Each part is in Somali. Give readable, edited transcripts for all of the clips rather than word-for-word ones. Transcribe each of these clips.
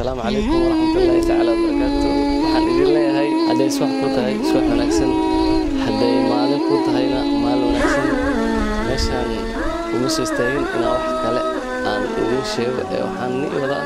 السلام عليكم ورحمة الله تعالى وبركاته. waxaan idin leeyahay haday subax ku tahay subax wanaagsan haday maalin ku tahayna maalin wanaagsan meeshan uma soo istaagin inaan wax kale aan idin sheego waxaan ni wadaa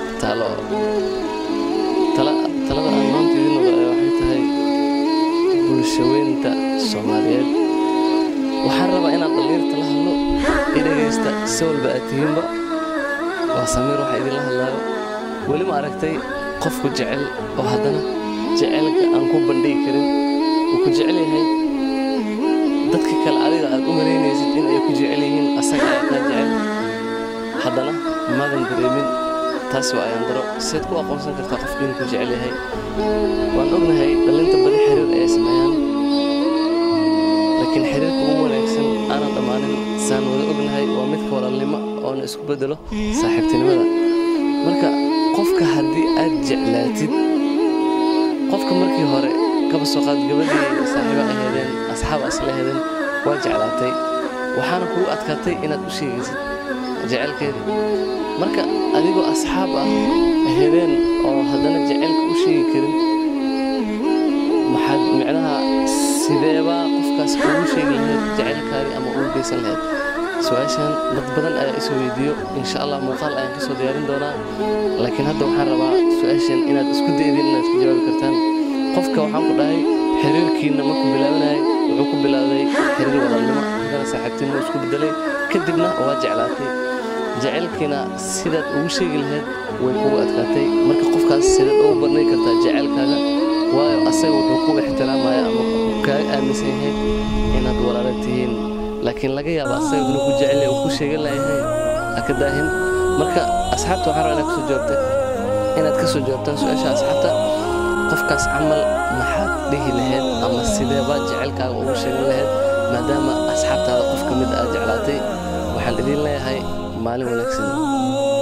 talada aan maanta idin wadaa waxay tahay bulshaweynta Soomaaliyeed waxaan rabaa inaan dhalinyarta la hadlo dhageysta si walba aad tihiinba waa Samiir waxa idin la hadlayo wali ma aragtay qofku jecel oo haddana jecelka aan ku bandhigi karin uu ku jecel yahay dadka kale adiga aad u maleynaysid in ay ku jecel yihiin asaga ay ka jecel haddana maadan dareemin taas waa ayaan daro seed ku aqoonsan kartaa qofka inuu ku jecel yahay waan ognahay dhalinta badi xiriir ay sameeyaan laakiin xiriirka ugu wanaagsan aanan dhamaanin saan wada ognahay waa midka walaalnimo oo isku bedelo saaxiibtinimada marka qofka haddii aad jeclaatid qofka markii hore kaba soo qaad gabadhii saaxiibo ahaydeen asxaab asla ahaydeen waa jeclaatay waxaana kugu adkaatay inaad u sheegaysid jecelkeeda marka adigoo asxaab ah ahaydeen oo haddana jecelka u sheegi karin maxaad micnaha sideeba qofkaas ugu sheegi lahayd jecelkaadi ama ugu geysan lahayd su'aashan dad badan ayaa isoo weydiiyo insha Allah muuqaal ayaan kasoo diyaarin doonaa laakiin hadda waxaan rabaa su'aashan inaad isku daydin inaad ku jawaabi kartaan qofka waxaan ku dhahay xiriirkiina ma ku bilaabanay wuxuu ku bilaabay xiriir walaalnimo hadana saaxiibtinimo isku bedelay kadibna waa jeclaatay jecelkiina sidaad ugu sheegi lahayd way kugu adkaatay marka qofkaas sidaad ugu bandhigi kartaa jecelkaaga waayo asaga wuxuu ku ixtiraamaya ama ka aaminsan yahay inaad walaalo tihiin laakiin laga yaabo asaga inuu ku jecel yahay oo ku sheegan lahayd akadaahin marka asxaabta waxaan rabaa inaad ka soo jawaabtaan su'aasha asxaabta qofkaas camal maxaad dhihi lahayd ama sideeba jecelkaaga ugu sheegan lahayd maadaama asxaabtaada qof ka mid ah jeclaatay waxaan idin leeyahay maalin wanaagsan